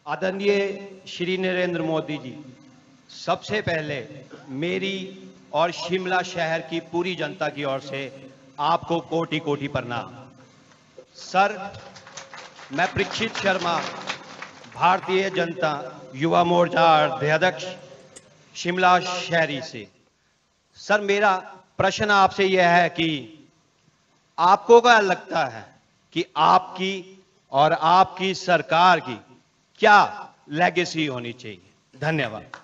आदरणीय श्री नरेंद्र मोदी जी, सबसे पहले मेरी और शिमला शहर की पूरी जनता की ओर से आपको कोटि कोटि प्रणाम। सर, मैं परीक्षित शर्मा, भारतीय जनता युवा मोर्चा अध्यक्ष, शिमला शहरी से। सर, मेरा प्रश्न आपसे यह है कि आपको क्या लगता है कि आपकी और आपकी सरकार की क्या लेगेसी होनी चाहिए? धन्यवाद।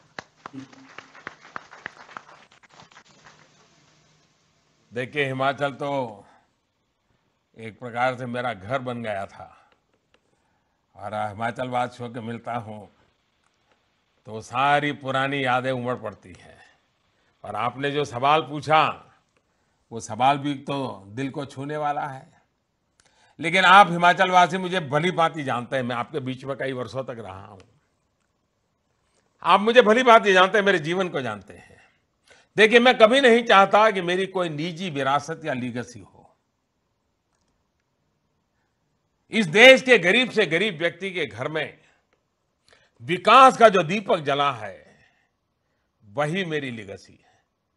देखिए, हिमाचल तो एक प्रकार से मेरा घर बन गया था और हिमाचल वासियों के मिलता हूँ तो सारी पुरानी यादें उमड़ पड़ती हैं। और आपने जो सवाल पूछा वो सवाल भी तो दिल को छूने वाला है। लेकिन आप हिमाचल वासी मुझे भली भांति जानते हैं, मैं आपके बीच में कई वर्षों तक रहा हूं। आप मुझे भली भांति जानते हैं, मेरे जीवन को जानते हैं। देखिए, मैं कभी नहीं चाहता कि मेरी कोई निजी विरासत या लीगेसी हो। इस देश के गरीब से गरीब व्यक्ति के घर में विकास का जो दीपक जला है वही मेरी लीगेसी है।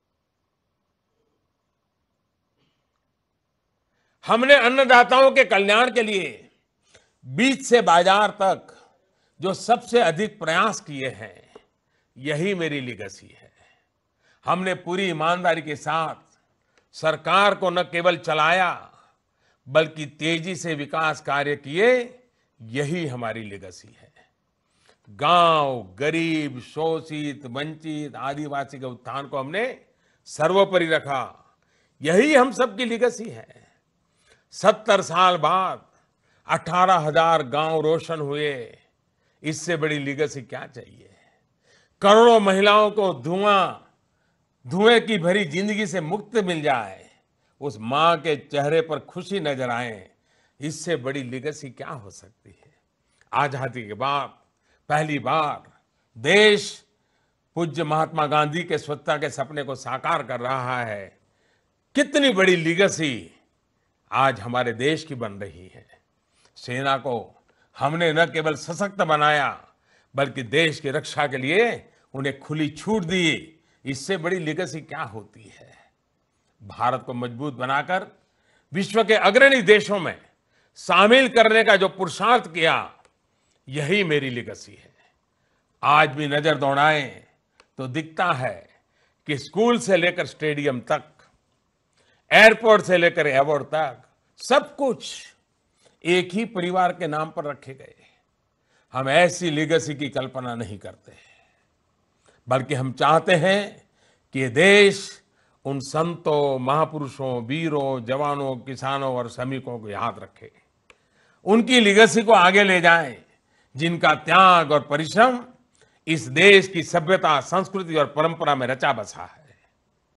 हमने अन्नदाताओं के कल्याण के लिए बीज से बाजार तक जो सबसे अधिक प्रयास किए हैं, यही मेरी लीगेसी है। हमने पूरी ईमानदारी के साथ सरकार को न केवल चलाया बल्कि तेजी से विकास कार्य किए, यही हमारी लीगेसी है। गांव, गरीब, शोषित, वंचित, आदिवासी के उत्थान को हमने सर्वोपरि रखा, यही हम सबकी लीगेसी है। 70 साल बाद 18,000 गांव रोशन हुए, इससे बड़ी लीगेसी क्या चाहिए? करोड़ों महिलाओं को धुएं की भरी जिंदगी से मुक्ति मिल जाए, उस मां के चेहरे पर खुशी नजर आए, इससे बड़ी लीगेसी क्या हो सकती है? आजादी के बाद पहली बार देश पूज्य महात्मा गांधी के स्वच्छता के सपने को साकार कर रहा है। कितनी बड़ी लीगेसी आज हमारे देश की बन रही है। सेना को हमने न केवल सशक्त बनाया बल्कि देश की रक्षा के लिए उन्हें खुली छूट दी, इससे बड़ी लीगेसी क्या होती है? भारत को मजबूत बनाकर विश्व के अग्रणी देशों में शामिल करने का जो पुरुषार्थ किया, यही मेरी लीगेसी है। आज भी नजर दौड़ाएं तो दिखता है कि स्कूल से लेकर स्टेडियम तक, एयरपोर्ट से लेकर एवॉर्ड तक, सब कुछ एक ही परिवार के नाम पर रखे गए। हम ऐसी लीगेसी की कल्पना नहीं करते, बल्कि हम चाहते हैं कि ये देश उन संतों, महापुरुषों, वीरों, जवानों, किसानों और श्रमिकों को याद रखे, उनकी लीगेसी को आगे ले जाए, जिनका त्याग और परिश्रम इस देश की सभ्यता, संस्कृति और परंपरा में रचा बसा है।